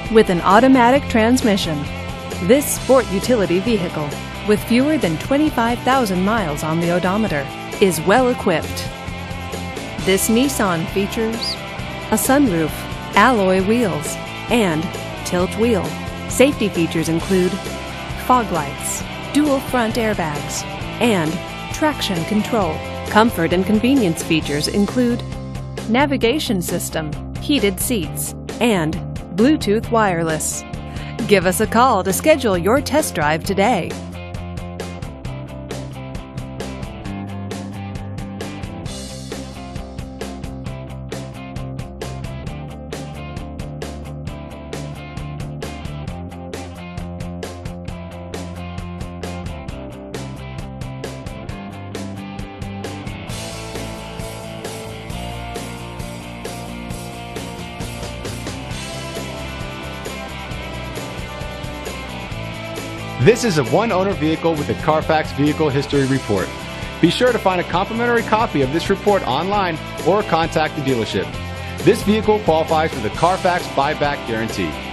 with an automatic transmission. This sport utility vehicle, with fewer than 25,000 miles on the odometer, is well equipped. This Nissan features a sunroof, alloy wheels, and tilt wheel. Safety features include fog lights, dual front airbags, and traction control. Comfort and convenience features include navigation system, heated seats, and Bluetooth wireless. Give us a call to schedule your test drive today. This is a one-owner vehicle with a Carfax Vehicle History Report. Be sure to find a complimentary copy of this report online or contact the dealership. This vehicle qualifies for the Carfax Buyback Guarantee.